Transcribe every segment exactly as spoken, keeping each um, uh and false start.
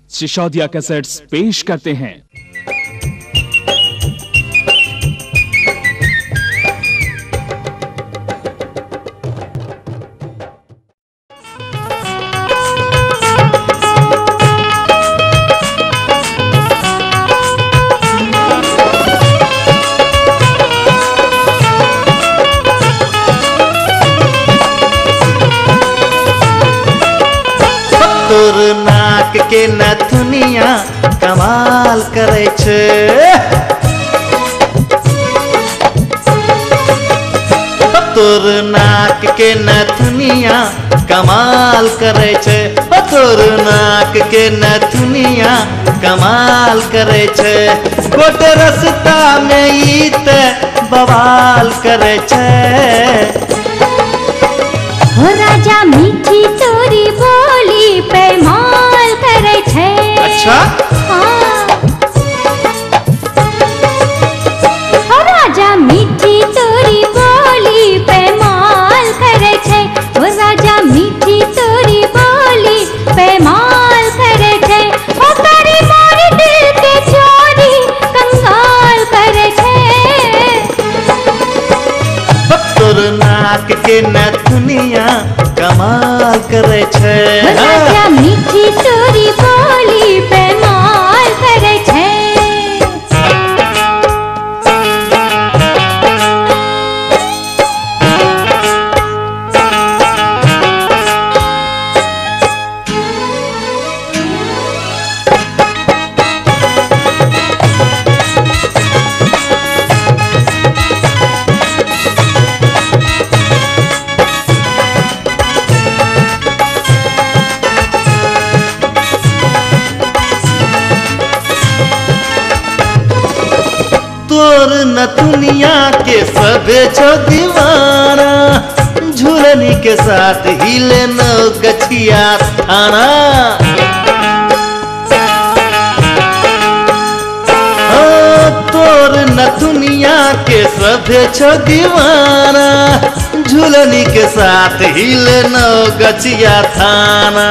Sisodia cassettes पेश करते हैं। तोर नाक के नथुनिया कमाल करे छे, तोर नाक के नथुनिया कमाल करे छे, तोर नाक के नथुनिया कमाल करे छे। गोट रस्ता में ई ते बवाल करे छे। हो राजा मीठी तोरी बोली पे माल करे छे। अच्छा हाँ। हो राजा मीठी तोरी बोली पे माल करे छे। हो राजा मीठी तोरी बोली पे माल करे छे। ओ तारी मोरी दिल के चोरी कंगाल करे छे। तोर नाक के नथुनिया कमाल करे छे। राजा मीठी तोरी बोली पे माल करे छे। तोर नथुनिया के सबे छो दीवाना, झूलनी के साथ हिले न गछिया थाना। तोर नथुनिया के सबे छो दीवाना, झूलनी के साथ हिले न गछिया थाना।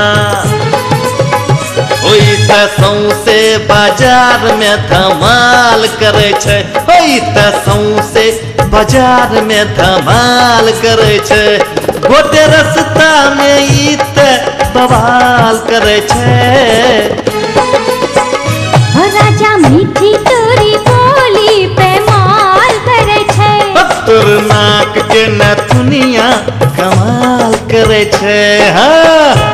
होई त सौंसे बाजार में धमाल करे छे, होई त सौंसे बाजार में धमाल करे छे। गोटे रस्ता में ई त बवाल करे छे। हो राजा मीठी तोरी बोली पे माल करे छे। तोर नाक के नथुनिया कमाल करे छे। हाँ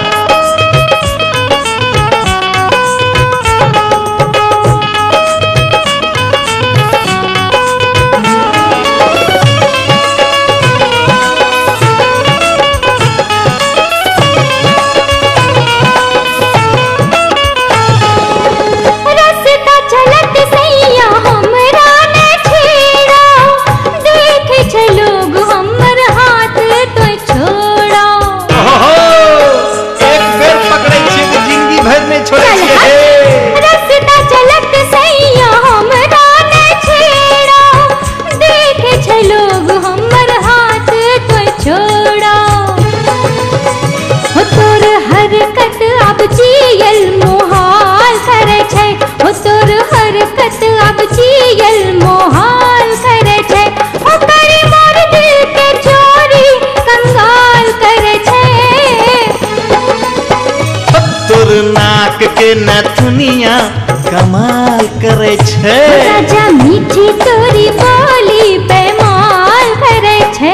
के नथुनिया कमाल करे छे। राजा मीठी तोरी बोली पे माल करे छे।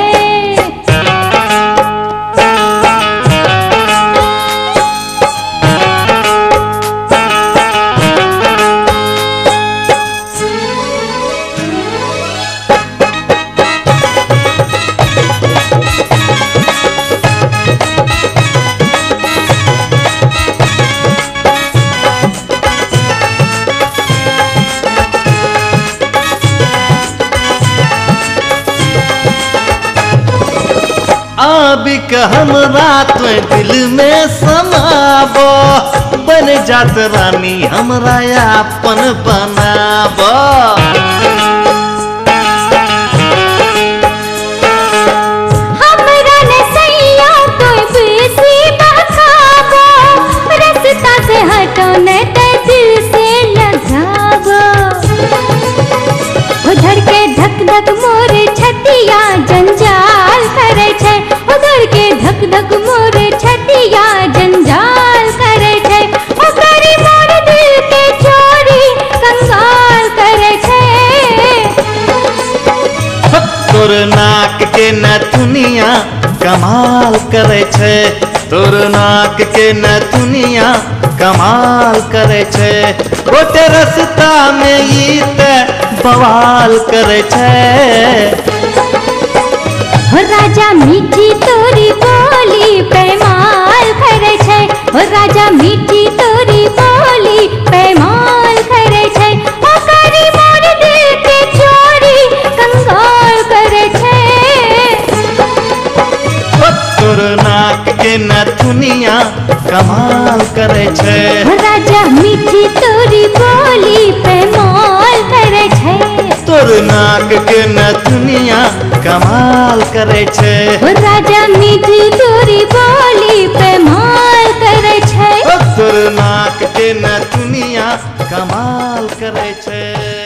आबिक हमरा तो दिल में समाबो, बन जात रानी हमरा अपन बनाबो। हमरा ने सैया तो बेसी बखाबो, रस्ता से हटो ने कमाल करे छै। तोर नाक के नथुनिया कमाल करे छै। गोटे रास्ता में ई ते बवाल करे छै। हो राजा मीठी तोरी बोली पैमाल करे छै। हो राजा मीठी तोरी बोली पैमाल करे छै। ओ करी मोर दिल के चोरी कंगाल करे छै। ओ तोर नाक के नथुनिया कमाल करे छै। हो राजा मीठी तोरी बोली पैमाल करे छै। तोर नाक के नथुनिया कमाल करे छै। हो राजा मीठी तोरी बोली पैमाल करे छै। ओ तोर नाक के नथुनिया कमाल करे छै।